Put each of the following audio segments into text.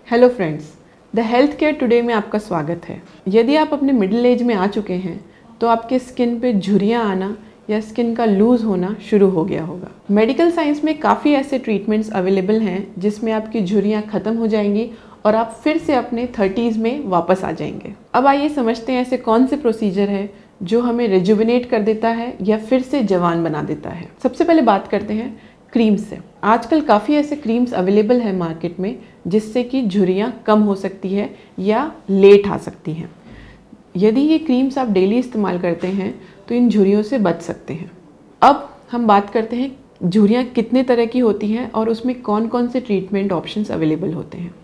Hello friends, the health care today में आपका स्वागत है। यदि आप अपने मिडिल एज में आ चुके हैं तो आपके स्किन पे झुर्रियाँ आना या स्किन का लूज़ होना शुरू हो गया होगा। मेडिकल साइंस में काफ़ी ऐसे ट्रीटमेंट्स अवेलेबल हैं जिसमें आपकी झुर्रियाँ ख़त्म हो जाएंगी और आप फिर से अपने 30s में वापस आ जाएंगे। अब आइए समझते हैं ऐसे कौन से प्रोसीजर है जो हमें रिजुविनेट कर देता है या फिर से जवान बना देता है। सबसे पहले बात करते हैं क्रीम्स से। आजकल काफ़ी ऐसे क्रीम्स अवेलेबल है मार्केट में जिससे कि झुर्रियाँ कम हो सकती है या लेट आ सकती हैं। यदि ये क्रीम्स आप डेली इस्तेमाल करते हैं तो इन झुर्रियों से बच सकते हैं। अब हम बात करते हैं झुर्रियाँ कितने तरह की होती हैं और उसमें कौन कौन से ट्रीटमेंट ऑप्शंस अवेलेबल होते हैं।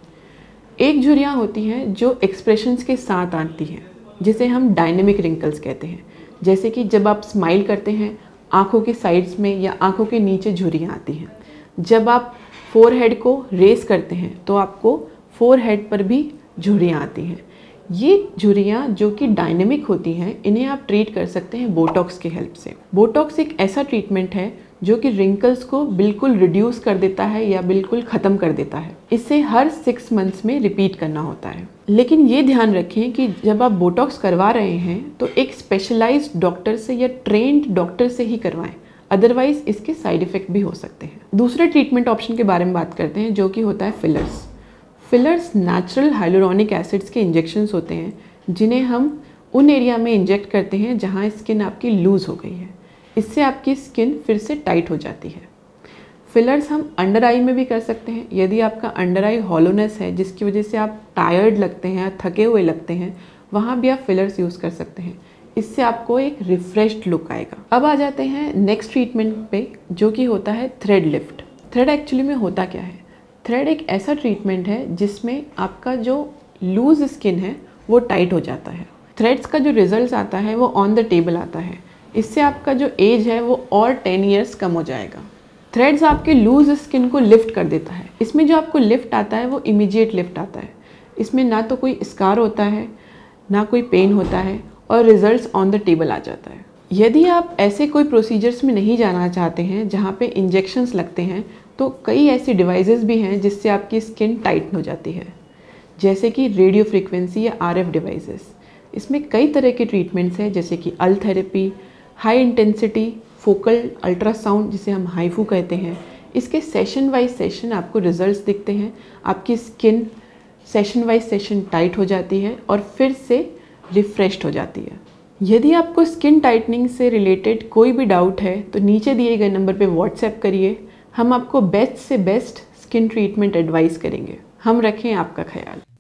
एक झुर्रियाँ होती हैं जो एक्सप्रेशंस के साथ आती हैं, जिसे हम डायनेमिक रिंकल्स कहते हैं। जैसे कि जब आप स्माइल करते हैं आँखों के साइड्स में या आँखों के नीचे झुर्रियाँ आती हैं। जब आप फोरहेड को रेस करते हैं तो आपको फोरहेड पर भी झुर्रियाँ आती हैं। ये झुर्रियाँ जो कि डायनेमिक होती हैं, इन्हें आप ट्रीट कर सकते हैं बोटॉक्स की हेल्प से। बोटॉक्स एक ऐसा ट्रीटमेंट है जो कि रिंकल्स को बिल्कुल रिड्यूस कर देता है या बिल्कुल ख़त्म कर देता है। इसे हर 6 मंथ्स में रिपीट करना होता है। लेकिन ये ध्यान रखें कि जब आप बोटॉक्स करवा रहे हैं तो एक स्पेशलाइज्ड डॉक्टर से या ट्रेंड डॉक्टर से ही करवाएं, अदरवाइज इसके साइड इफ़ेक्ट भी हो सकते हैं। दूसरे ट्रीटमेंट ऑप्शन के बारे में बात करते हैं जो कि होता है fillers. Fillers natural hyaluronic acids के इंजेक्शंस होते हैं जिन्हें हम उन एरिया में इंजेक्ट करते हैं जहाँ स्किन आपकी लूज़ हो गई है। इससे आपकी स्किन फिर से टाइट हो जाती है। फिलर्स हम अंडर आई में भी कर सकते हैं। यदि आपका अंडर आई हॉलोनेस है जिसकी वजह से आप टायर्ड लगते हैं, थके हुए लगते हैं, वहाँ भी आप फिलर्स यूज़ कर सकते हैं। इससे आपको एक रिफ्रेश्ड लुक आएगा। अब आ जाते हैं नेक्स्ट ट्रीटमेंट पे जो कि होता है थ्रेड लिफ्ट। थ्रेड एक्चुअली में होता क्या है? थ्रेड एक ऐसा ट्रीटमेंट है जिसमें आपका जो लूज स्किन है वो टाइट हो जाता है। थ्रेड्स का जो रिजल्ट आता है वो ऑन द टेबल आता है। इससे आपका जो एज है वो और 10 ईयर्स कम हो जाएगा। थ्रेड्स आपके लूज स्किन को लिफ्ट कर देता है। इसमें जो आपको लिफ्ट आता है वो इमीडिएट लिफ्ट आता है। इसमें ना तो कोई स्कार होता है, ना कोई पेन होता है और रिजल्ट्स ऑन द टेबल आ जाता है। यदि आप ऐसे कोई प्रोसीजर्स में नहीं जाना चाहते हैं जहाँ पे इंजेक्शंस लगते हैं तो कई ऐसी डिवाइसेस भी हैं जिससे आपकी स्किन टाइट हो जाती है, जैसे कि रेडियो फ्रीक्वेंसी या RF डिवाइसेस। इसमें कई तरह के ट्रीटमेंट्स हैं जैसे कि ultherapy, high intensity focal ultrasound जिसे हम हाइफू कहते हैं। इसके सेशन वाइज सेशन आपको रिजल्ट्स दिखते हैं। आपकी skin session wise session tight हो जाती है और फिर से रिफ्रेश्ड हो जाती है। यदि आपको स्किन टाइटनिंग से रिलेटेड कोई भी डाउट है तो नीचे दिए गए नंबर पे व्हाट्सएप करिए। हम आपको बेस्ट से बेस्ट स्किन ट्रीटमेंट एडवाइस करेंगे। हम रखें आपका ख्याल।